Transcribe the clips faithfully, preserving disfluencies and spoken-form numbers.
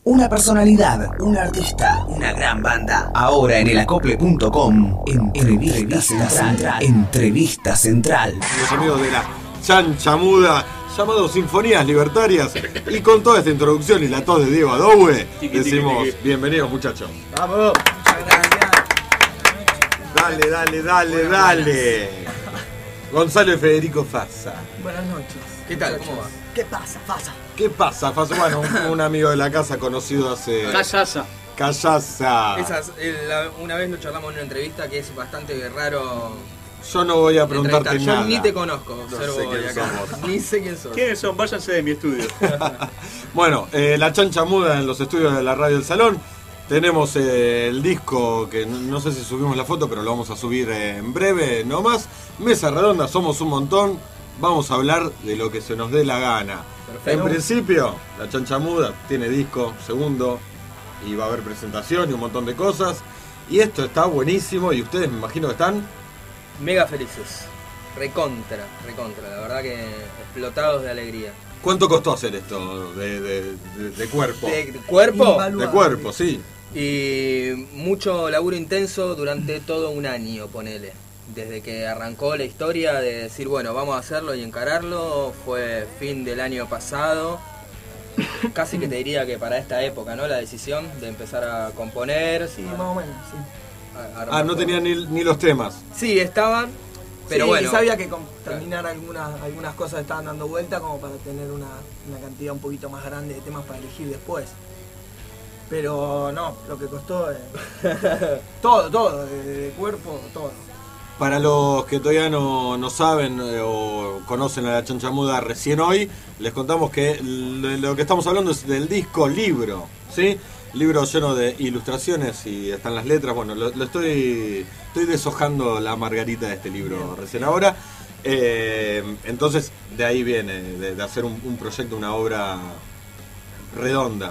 Una personalidad, un artista, una gran banda. Ahora en el acople punto com, Entrevista Central. Entrevista Central. Los amigos de la Chancha Muda, llamados Sinfonías Libertarias. Y con toda esta introducción y la tos de Diego Adoue, decimos bienvenidos, muchachos. ¡Vamos! Muchas gracias. Dale, dale, dale, dale. Gonzalo y Federico Fasa. Buenas noches. ¿Qué tal? ¿Cómo va? ¿Qué pasa, Fasa? ¿Qué pasa, Fasa? Bueno, un, un amigo de la casa conocido hace... Callaza. Callaza. Esas, el, la- una vez nos charlamos en una entrevista que es bastante raro. Yo no voy a la preguntarte entrevista. nada. Yo ni te conozco, No observo sé quién de acá. somos. Ni sé quién sos. ¿Quiénes son? Váyanse de mi estudio. Bueno, eh, la Chancha Muda en los estudios de la Radio del Salón. Tenemos eh, el disco que no, no sé si subimos la foto, pero lo vamos a subir eh, en breve nomás. Mesa redonda, somos un montón. Vamos a hablar de lo que se nos dé la gana. Perfecto. En principio, la Chancha Muda tiene disco, segundo, y va a haber presentación y un montón de cosas. Y esto está buenísimo y ustedes me imagino que están... Mega felices. Recontra, recontra. La verdad que explotados de alegría. ¿Cuánto costó hacer esto de, de, de- de cuerpo? De cuerpo Invaluable. De cuerpo, sí. y mucho laburo intenso durante todo un año, ponele. Desde que arrancó la historia de decir, bueno, vamos a hacerlo y encararlo, fue fin del año pasado. Casi que te diría que para esta época, ¿no? La decisión de empezar a componer. Sí, a- más o menos, sí. a- a Ah, no armar tenían todo. ni, ni los temas. Sí, estaban, pero Sí, bueno. y sabía que con terminar algunas, algunas cosas estaban dando vuelta como para tener una, una cantidad un poquito más grande de temas para elegir después. Pero no, lo que costó es todo, todo, de, de cuerpo, todo. Para los que todavía no, no saben eh, o conocen a la Chancha Muda recién hoy, les contamos que l- lo que estamos hablando es del disco libro, ¿sí? Libro lleno de ilustraciones y están las letras. Bueno, lo, lo estoy, estoy deshojando la margarita de este libro recién ahora. Eh, entonces, de ahí viene, de, de hacer un, un proyecto, una obra redonda.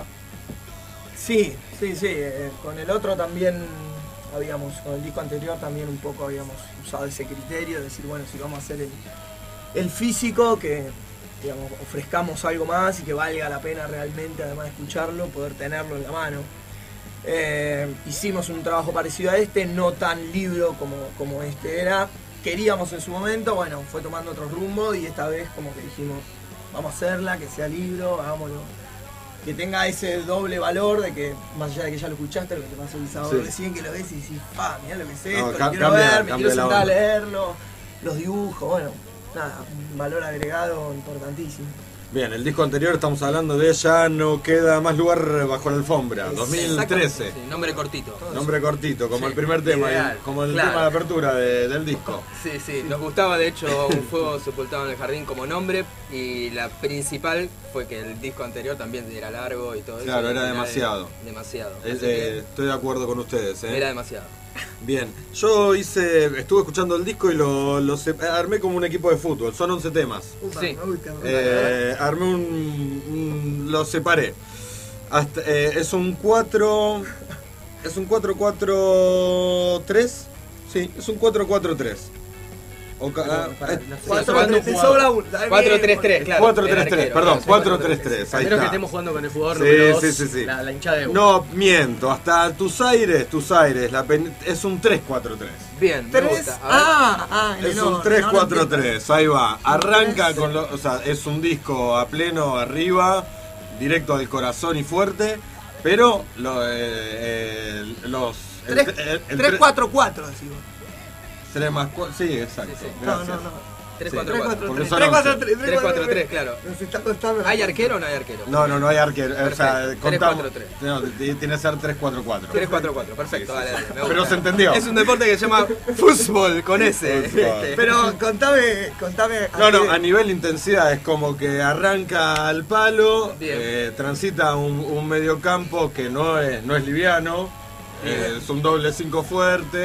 Sí, sí, sí, eh, con el otro también habíamos, con el disco anterior también un poco habíamos usado ese criterio de decir, bueno, si vamos a hacer el, el físico, que digamos, ofrezcamos algo más y que valga la pena realmente, además de escucharlo, poder tenerlo en la mano. Eh, hicimos un trabajo parecido a este, no tan libro como, como este era. Queríamos en su momento, bueno, fue tomando otro rumbo y esta vez como que dijimos, vamos a hacerla, que sea libro, hagámoslo. Que tenga ese doble valor de que, más allá de que ya lo escuchaste, lo que te pasó el sábado Sí. recién, que lo ves y decís, pa, mirá lo que es esto, No, lo ca- quiero cambia- ver, me cambia quiero la sentar a onda. leerlo, los dibujos, bueno, nada, un valor agregado importantísimo. Bien, el disco anterior estamos hablando de Ya no queda más lugar bajo la alfombra, dos mil trece. Sí, nombre cortito. Nombre cortito, como Sí, el primer tema, ideal, y- como el claro. tema de apertura de- del disco. Sí, sí, nos gustaba de hecho Un fuego sepultado en el jardín como nombre y la principal fue que el disco anterior también era largo y todo eso. Claro, era de- demasiado. Demasiado. Eh, Así eh, estoy de acuerdo con ustedes. que ¿eh? era demasiado. Bien, yo hice, estuve escuchando el disco y lo, lo se- armé como un equipo de fútbol, son once temas. Upa, Sí. me gusta, me gusta. Eh, armé un, un- lo separé. Hasta, eh, es un cuatro, es un cuatro cuatro tres. Sí, es un cuatro cuatro tres. O ca- ah, Pará, eh, no sé. Cuatro, Cuatro, te sobra uno. cuatro tres tres, claro. cuatro tres el tres, arquero, perdón, claro, sí, cuatro tres tres, ahí A menos que está. estemos jugando con el jugador Sí, número dos, sí, sí, sí. La, la hinchada de No, miento, hasta tus aires, tus aires, la pen- es un tres cuatro tres. Bien, me Tres, gusta. A ver. ah, ah, Es no, un tres no, no cuatro entiendo. tres, ahí va. Arranca tres. con lo, o sea, es un disco a pleno arriba, directo al corazón y fuerte, pero lo, eh, eh, los el- Tres, el- el tres, tre- cuatro, cuatro, decimos. tres más cua- sí, exacto. Sí, sí. No, Gracias. no, no. tres Sí. cuatro tres, cuatro. cuatro, Porque tres, son tres, cuatro, once. tres, tres cuatro tres, claro. Nos está costando. ¿Hay arquero o no hay arquero? No, no, no hay arquero, o sea, Perfecto. contamos, tres cuatro tres. no, t- tiene que ser tres cuatro cuatro. tres cuatro cuatro, perfecto, Sí, sí, dale, sí. dale, me Pero gusta. se entendió. Es un deporte que se llama fútbol con ese. Fútbol. Pero contame, contame. No, no, qué- a nivel intensidad es como que arranca al palo, Bien. eh, transita un, un mediocampo que no es, no es liviano, eh, es un doble cinco fuerte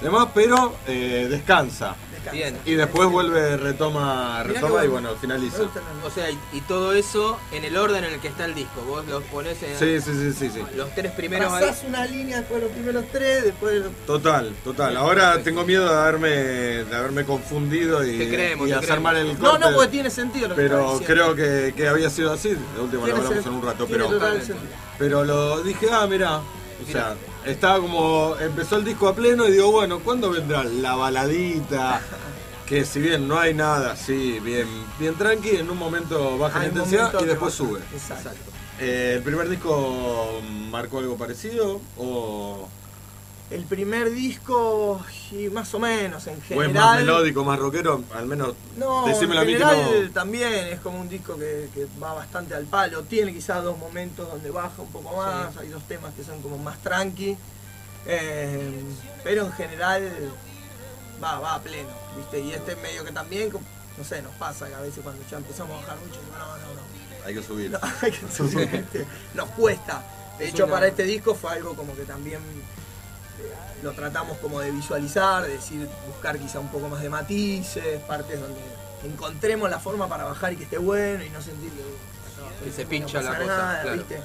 demás, pero eh, descansa. Bien. Y después vuelve, retoma, retoma y bueno, finaliza. O sea, y, y todo eso en el orden en el que está el disco. Vos los ponés en Sí, sí, sí, sí, sí. los tres primeros ahí. Pasás una línea después de los primeros tres, después de los... Total, total. Ahora tengo miedo de haberme, de haberme confundido y, Te creemos, y te hacer creemos. mal el No, corte. no, porque tiene sentido lo que Pero estás diciendo. creo que, que había sido así. De última lo Tiene hablamos sen- en un rato. tiene Pero, total sentido. pero lo dije, ah, mirá. O sea, estaba como. Empezó el disco a pleno y digo, bueno, ¿cuándo vendrá la baladita? Que si bien no hay nada así, bien, bien tranqui, en un momento baja la Hay intensidad momentos y que después baja. sube. Exacto. Eh, ¿El primer disco marcó algo parecido? ¿O, El primer disco, y más o menos, en o es general... más melódico, más rockero? Al menos No, decímelo a en mí que general no. también es como un disco que, que va bastante al palo. Tiene quizás dos momentos donde baja un poco más, hay dos temas que son como más tranqui. Eh, pero en general va, va a pleno, ¿viste? Y este medio que también, como- no sé, nos pasa que a veces cuando ya empezamos a bajar mucho, digo, no, no, no. Hay que subir. No, hay que subir, ¿viste? Nos cuesta. De hecho, para este disco fue algo como que también eh, lo tratamos como de visualizar, de decir, buscar quizá un poco más de matices, partes donde encontremos la forma para bajar y que esté bueno y no sentir que, no, Que se no pincha pasa la cosa, nada, claro. ¿viste?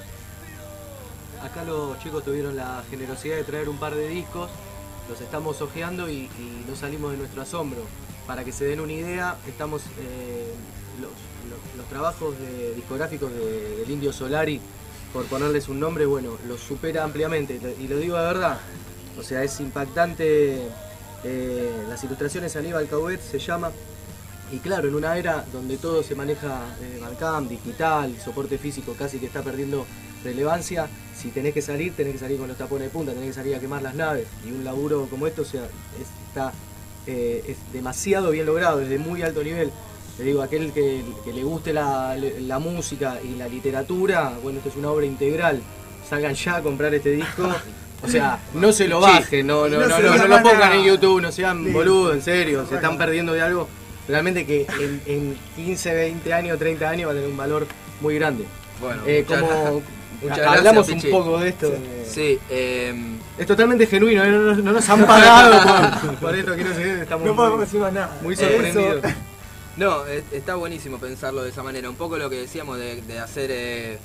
Acá los chicos tuvieron la generosidad de traer un par de discos, los estamos hojeando y, y no salimos de nuestro asombro. Para que se den una idea, estamos eh, los, los, los trabajos de, discográficos de, del Indio Solari, por ponerles un nombre, bueno, los supera ampliamente, y lo digo de verdad. O sea, es impactante, eh, las ilustraciones Aníbal Cauet se llama, y claro, en una era donde todo se maneja eh, Bandcamp, digital, soporte físico casi que está perdiendo relevancia, si tenés que salir, tenés que salir con los tapones de punta, tenés que salir a quemar las naves, y un laburo como esto, o sea, es, está, eh, es demasiado bien logrado, es de muy alto nivel. Le digo, aquel que, que le guste la, la música y la literatura, bueno, esto es una obra integral, salgan ya a comprar este disco. O sea, no se lo bajen, no, no, No no, se no, lo no lo hagan pongan nada. en YouTube, no sean Sí. boludos, en serio, se Bueno. están perdiendo de algo realmente que en, en quince, veinte años, treinta años va a tener un valor muy grande. Bueno, Eh, muchas como gracias. Muchas hablamos gracias, un Pichi. poco de esto. de- Sí, eh, Es totalmente genuino, eh, no, no- no nos han pagado por, por esto, quiero decir, estamos No podemos muy, decir más nada. muy Eso- sorprendidos. no, es- está buenísimo pensarlo de esa manera. Un poco lo que decíamos de, de hacer, eh,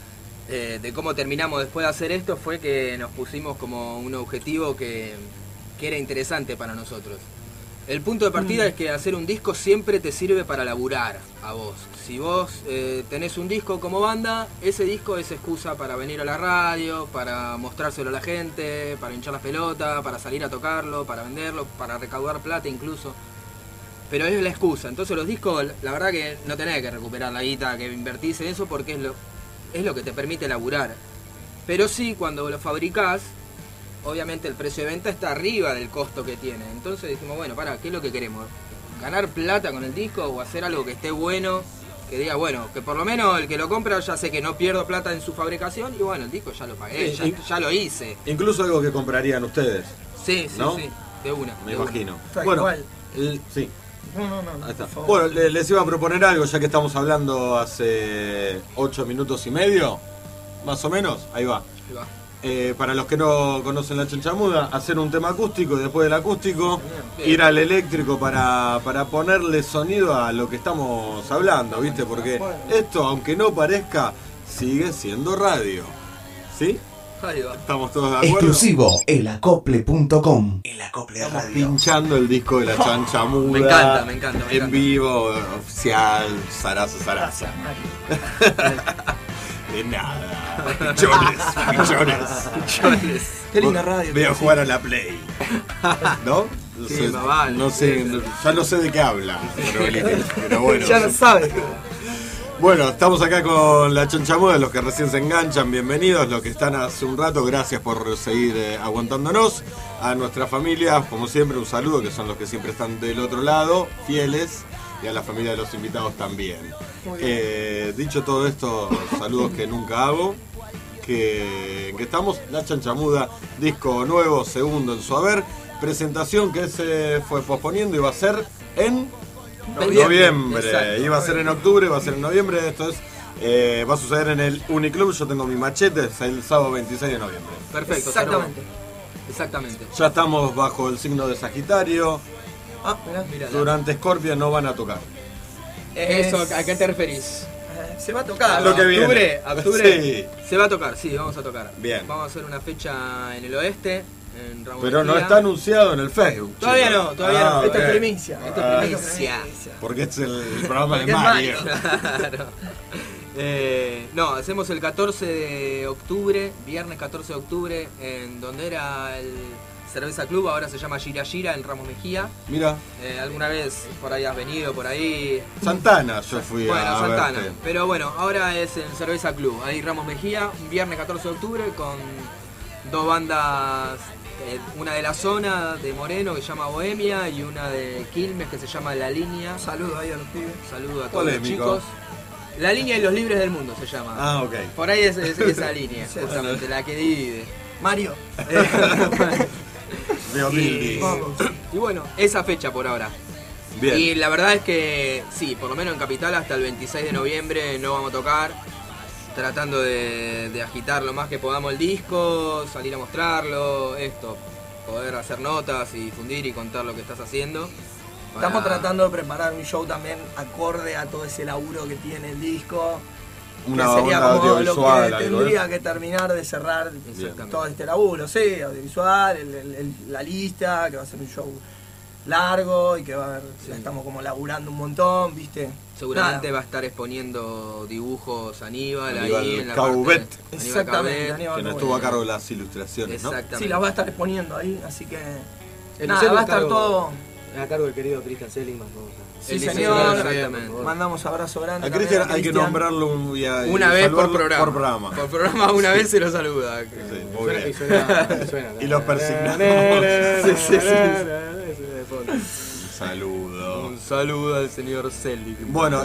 eh, de cómo terminamos después de hacer esto, fue que nos pusimos como un objetivo que, que era interesante para nosotros. El punto de partida Mm. es que hacer un disco siempre te sirve para laburar a vos. Si vos eh, tenés un disco como banda, ese disco es excusa para venir a la radio, para mostrárselo a la gente, para hinchar las pelotas, para salir a tocarlo, para venderlo, para recaudar plata incluso. Pero es la excusa. Entonces los discos, la verdad que no tenés que recuperar la guita que invertís en eso porque es lo, es lo que te permite laburar. Pero sí, cuando lo fabricás, obviamente el precio de venta está arriba del costo que tiene. Entonces dijimos, bueno, para, ¿qué es lo que queremos? ¿Ganar plata con el disco o hacer algo que esté bueno? Que diga, bueno, que por lo menos el que lo compra ya sé que no pierdo plata en su fabricación y bueno, el disco ya lo pagué, Sí, ya, y- ya lo hice. Incluso algo que comprarían ustedes, Sí, sí, ¿no? sí, de una. me de una. imagino. Tal Bueno, cual. el- sí. No, no, no. Ahí está. por favor. Bueno, le- les iba a proponer algo, ya que estamos hablando hace ocho minutos y medio, más o menos, ahí va. Ahí va. Eh, para los que no conocen la chanchamuda, hacer un tema acústico y después del acústico Bien. ir al eléctrico para, para ponerle sonido a lo que estamos hablando, ¿viste? Porque esto, aunque no parezca, sigue siendo radio. ¿Sí? Ahí va. ¿Estamos todos de acuerdo? Exclusivo, elacople punto com. El Acople Estamos Radio. pinchando el disco de la chanchamuda. Me encanta, me encanta, me En encanta. vivo, oficial, Sarasa Sarasa. Gracias, Mari. De nada. Pichones, pichones. Pichones. Qué linda radio. Voy a jugar a la Play. ¿No? No Sí, sé, más vale. no sé, no- ya no sé de qué habla, pero, pero bueno. Ya no sabe. Bueno, estamos acá con la chanchamuda, los que recién se enganchan, bienvenidos, los que están hace un rato, gracias por seguir eh, aguantándonos. A nuestra familia, como siempre, un saludo, que son los que siempre están del otro lado, fieles, y a la familia de los invitados también. Muy bien. Eh, dicho todo esto, saludos que nunca hago, que, que estamos, la chanchamuda, disco nuevo, segundo en su haber, presentación que se fue posponiendo y va a ser en... Noviembre, Noviembre, exacto. iba a ser en octubre, va a ser en noviembre, esto es, eh, va a suceder en el Uniclub, yo tengo mi machete, es el sábado veintiséis de noviembre. Perfecto. Exactamente. Exactamente. Ya estamos bajo el signo de Sagitario. Ah, mirá. Mírala. Durante Scorpio no van a tocar. Eso, Es- ¿a qué te referís? eh, se va a tocar. Lo que viene. ¿Octubre? ¿Octubre? Sí. Se va a tocar, sí, vamos a tocar. Bien. Vamos a hacer una fecha en el oeste, en Ramos Pero no Mejía. está anunciado en el Facebook. Todavía chicos. no, todavía no. Esto ok. es primicia. Esto Ah. es primicia. Porque es el, el programa de Porque es Mario. Claro. Eh, no, hacemos el catorce de octubre, viernes catorce de octubre, en donde era el Cerveza Club, ahora se llama Gira Gira, en Ramos Mejía. Mira, Eh, ¿Alguna vez por ahí has venido, por ahí? Santana yo fui Bueno, a Santana. verte. Pero bueno, ahora es en Cerveza Club, ahí Ramos Mejía, viernes catorce de octubre, con dos bandas, eh, una de la zona de Moreno que se llama Bohemia y una de Quilmes que se llama La Línea. Saludos ahí a los pibes. Saludo a todos los Polémico. chicos. La Línea y los Libres del Mundo se llama. Ah, ok. Por ahí es, es- esa línea, Sí. justamente, la que divide. Mario. Veo y, Billy. Vamos. y bueno, esa fecha por ahora. Bien. Y la verdad es que sí, por lo menos en Capital hasta el veintiséis de noviembre no vamos a tocar. Tratando de, de agitar lo más que podamos el disco, salir a mostrarlo, esto, poder hacer notas y difundir y contar lo que estás haciendo. Para- Estamos tratando de preparar un show también acorde a todo ese laburo que tiene el disco. Una que sería onda como lo audiovisual, que algo, tendría ¿eh? que terminar de cerrar Exactamente. todo este laburo, sí, audiovisual, el- el- el- la lista, que va a ser un show largo y que va a haber, Sí. estamos como laburando un montón, ¿viste? Seguramente Nada. va a estar exponiendo dibujos Aníbal, Aníbal ahí en la Cauvet. parte. Aníbal Exactamente, Cauvet. Aníbal Quien Cauvet. estuvo a cargo de las ilustraciones, ¿no? Exactamente. Sí, las va a estar exponiendo ahí, así que El nada, diseño va a a estar cargo- todo. A cargo del querido Cristian Seligman. ¿no? Sí, El señor. diseñador, exactamente. Mandamos abrazo grande. A también Cristian hay que Cristian. nombrarlo un- y a- y Una vez por saludarlo programa. Por programa. Por programa una vez se lo saluda. Sí, muy Suena- bien. y suena- suena- Y los persignamos. Sí, sí, sí. Un saludo. Un saludo al señor Selig. Bueno,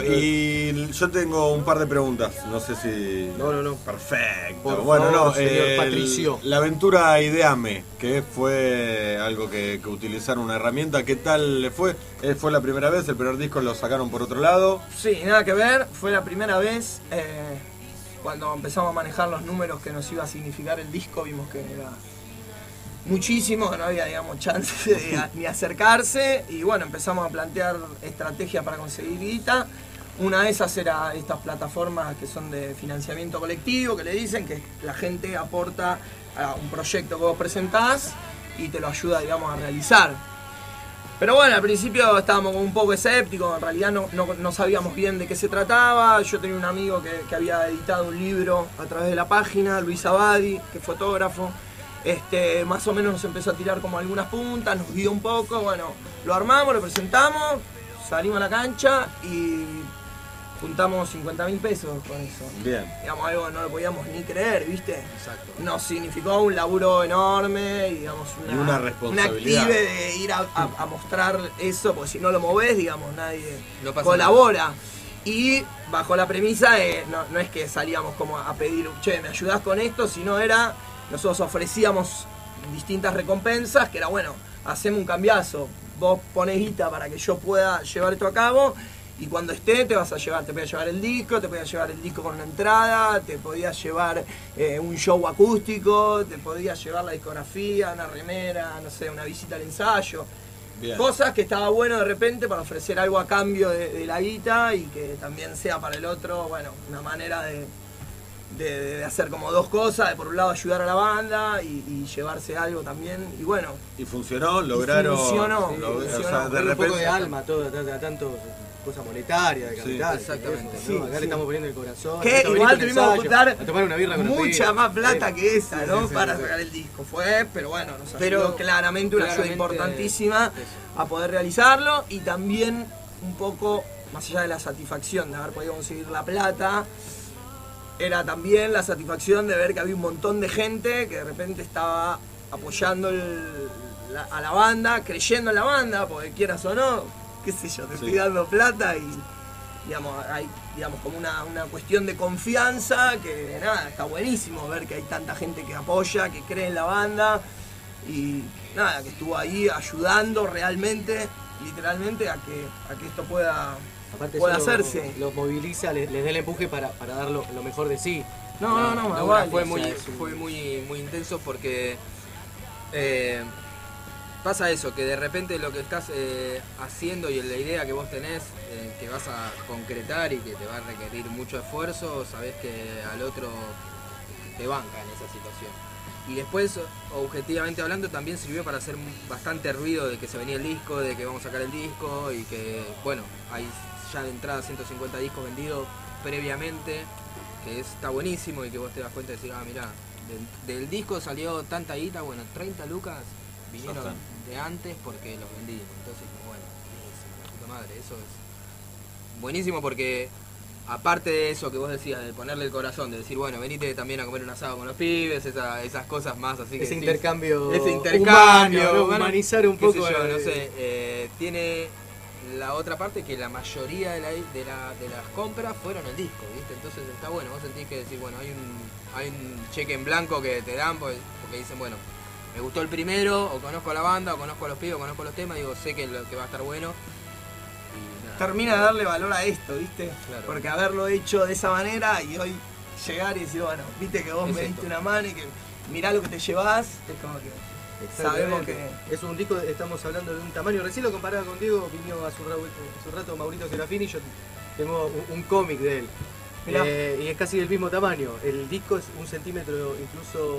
y yo tengo un par de preguntas. No sé si. No, no, no. Perfecto. Por bueno, favor, no. señor el- Patricio. La aventura Ideame, que fue algo que, que utilizaron una herramienta. ¿Qué tal le fue? Eh, ¿Fue la primera vez? ¿El primer disco lo sacaron por otro lado? Sí, nada que ver, fue la primera vez eh, cuando empezamos a manejar los números que nos iba a significar el disco, vimos que era muchísimo, que no había, digamos, chance de a- ni acercarse y bueno, empezamos a plantear estrategias para conseguir guita. Una de esas era estas plataformas que son de financiamiento colectivo, que le dicen que la gente aporta a un proyecto que vos presentás y te lo ayuda, digamos, a realizar. Pero bueno, al principio estábamos como un poco escépticos, en realidad no, no, no sabíamos bien de qué se trataba. Yo tenía un amigo que, que había editado un libro a través de la página, Luis Abadi, que es fotógrafo. Este, más o menos nos empezó a tirar como algunas puntas, nos guió un poco, bueno, lo armamos, lo presentamos, salimos a la cancha y juntamos cincuenta mil pesos con eso. Bien. Digamos, algo que no lo podíamos ni creer, ¿viste? Exacto. Nos significó un laburo enorme y, digamos, una, Y una responsabilidad. active de ir a, a- a mostrar eso, porque si no lo movés, digamos, nadie No pasa colabora. Y bajo la premisa de, no, no es que salíamos como a pedir, che, ¿me ayudás con esto? Sino era, nosotros ofrecíamos distintas recompensas, que era, bueno, haceme un cambiazo, vos ponés guita para que yo pueda llevar esto a cabo, y cuando esté te vas a llevar, te podías llevar el disco, te podías llevar el disco con una entrada, te podías llevar eh, un show acústico, te podías llevar la discografía, una remera, no sé, una visita al ensayo. Bien. Cosas que estaba bueno de repente para ofrecer algo a cambio de, de la guita y que también sea para el otro, bueno, una manera de, de, de hacer como dos cosas, de por un lado ayudar a la banda y, y llevarse algo también, y bueno, Y funcionó, lograron. funcionó, lo- o funcionó. sea, de Poner un poco repente. de alma, todo, tanto, tanto cosa monetaria, de Sí, capital. exactamente. eso, Sí, ¿no? Acá sí. le estamos poniendo el corazón. que Esto, igual venite a un tuvimos que ensayo, juntar a tomar una birra con los mucha pibes. más plata Sí. que esa, Sí, ¿no? sí, sí, para sí. sacar el disco. Fue, pero bueno, nos ayudó Pero claramente una ayuda claramente importantísima eso. a poder realizarlo y también un poco, más allá de la satisfacción de haber podido conseguir la plata, era también la satisfacción de ver que había un montón de gente que de repente estaba apoyando el- la- a la banda, creyendo en la banda, porque quieras o no, qué sé yo, te Sí. estoy dando plata y digamos, hay digamos como una, una cuestión de confianza que nada, está buenísimo ver que hay tanta gente que apoya, que cree en la banda y nada, que estuvo ahí ayudando realmente, literalmente, a que, a que esto pueda, Aparte pueda eso lo- hacerse. Los moviliza, les, les da el empuje para, para dar lo, lo mejor de sí. No, no, no, No, más bueno, vale, fue o sea, muy, es un- fue muy, muy intenso porque Eh, pasa eso, que de repente lo que estás eh, haciendo y la idea que vos tenés, eh, que vas a concretar y que te va a requerir mucho esfuerzo, sabés que al otro te banca en esa situación. Y después, objetivamente hablando, también sirvió para hacer bastante ruido de que se venía el disco, de que vamos a sacar el disco y que, bueno, hay ya de entrada ciento cincuenta discos vendidos previamente, que está buenísimo y que vos te das cuenta y decís, ah, mirá, del, del disco salió tanta guita, bueno, treinta lucas vinieron de antes porque los vendimos. Entonces, como bueno, la puta madre, eso es buenísimo porque... Aparte de eso que vos decías, de ponerle el corazón, de decir, bueno, venite también a comer un asado con los pibes, esa, esas cosas más así que... Ese decís, intercambio ese intercambio, humano, ¿no? humano, Humanizar un qué poco... sé yo, el... no sé, eh, tiene la otra parte que la mayoría de, la, de, la, de las compras fueron el disco, ¿viste? Entonces está bueno, vos sentís que decir, bueno, hay un, hay un cheque en blanco que te dan porque, porque dicen, bueno, me gustó el primero, o conozco a la banda, o conozco a los pibes, o conozco los temas, digo, sé que, lo, que va a estar bueno. Termina de darle valor a esto, ¿viste? Claro. Porque haberlo hecho de esa manera y hoy llegar y decir, bueno, viste que vos Es me esto. diste una mano y que mirá lo que te llevás, es como que sabemos que... Es un disco, estamos hablando de un tamaño, recién lo comparaba con Diego, vino hace un rato, hace un rato Mauricio Serafini, yo tengo un, un cómic de él. Eh, y es casi del mismo tamaño. El disco es un centímetro incluso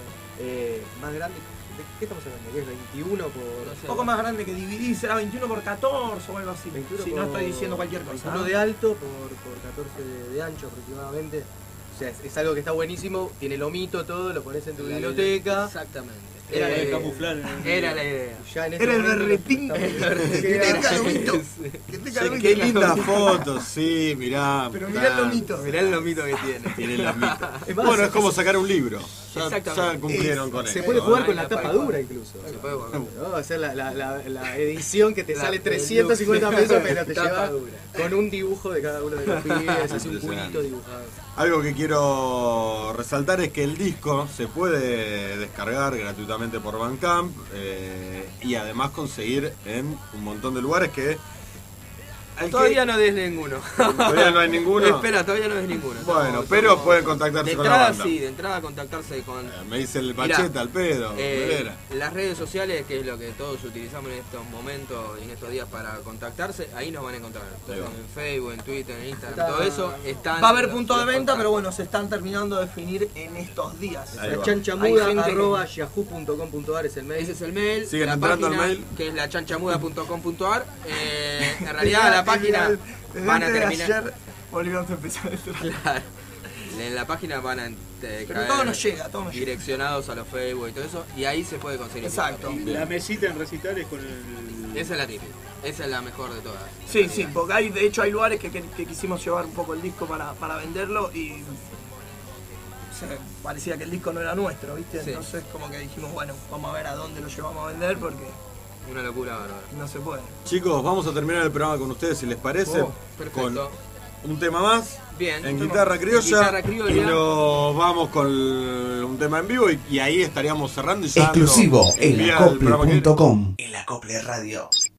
eh, más grande. ¿De qué estamos hablando? ¿Qué es veintiuno por...? No sé. Un poco más grande que dividir, será veintiuno por catorce o algo así. veintiuno Si por, no estoy diciendo cualquier cosa. veintiuno ¿no? de alto por, por catorce de, de ancho aproximadamente. O sea, es, es algo que está buenísimo, tiene lomito, todo, lo pones en tu La biblioteca. Exactamente. Era Era, la la idea. camuflar en el- Era la idea. Ya en este Era el momento berretín. estamos- Que tenga lomito. Que tenga Sí, lomito. qué linda foto, sí, mirá. Pero mirá el lomito. Mirá el lomito que tiene. Tiene el lomito. Es más, Bueno, es como sacar un libro. Ya, Exactamente. ya cumplieron con Se eso. puede jugar ¿no? con la Ahí tapa la dura incluso. Se puede guardar. ¿No? O sea, la, la, la, la edición que te La sale peluca. trescientos cincuenta pesos, pero te Tapa lleva dura. con un dibujo de cada uno de los pibes, hace un Impresionante. culito dibujado. Algo que quiero resaltar es que el disco se puede descargar gratuitamente por Bandcamp eh, y además conseguir en un montón de lugares que... al que- Todavía no des ninguno. Todavía no hay ninguno. Espera, todavía no des ninguno. Bueno, Estamos- pero estamos- pueden contactarse de con la entrada, banda. sí, de entrada contactarse con... Eh, Me dice el Mirá, Pacheta al pedo. Eh, Melera. las redes sociales, que es lo que todos utilizamos en estos momentos y en estos días para contactarse, ahí nos van a encontrar. Ahí va. En Facebook, en Twitter, en Instagram, Está- todo eso están. Va a haber los- punto de los venta, contactos. pero bueno, se están terminando de definir en estos días. Ahí La va. chanchamuda Hay gente que- arroba yahoo punto com punto ar es el mail. Ese es el mail. Siguen la entrando al página, mail. que es la chanchamuda punto com punto ar. Eh, en realidad, la página Desde van a antes de terminar. ayer volvimos a empezar esto. Claro. En la página van a eh, Pero caer todo nos llega, todo nos llega. direccionados a los Facebook y todo eso, y ahí se puede conseguir. el Exacto. disco. La mesita en recitales con el... Esa es la típica. Esa es la mejor de todas. Sí, sí, porque hay, de hecho hay lugares que, que- que quisimos llevar un poco el disco para, para venderlo y o sea, parecía que el disco no era nuestro, ¿viste? Sí. Entonces como que dijimos, bueno, vamos a ver a dónde lo llevamos a vender porque Una locura bárbara. no se puede. Chicos, vamos a terminar el programa con ustedes, si les parece. Oh, perfecto. Con un tema más. Bien. En Un tema- guitarra criolla. guitarra criolla. Y nos vamos con un tema en vivo y, y ahí estaríamos cerrando y ya Exclusivo dando en vía al programa que- acople punto com. El Acople Radio.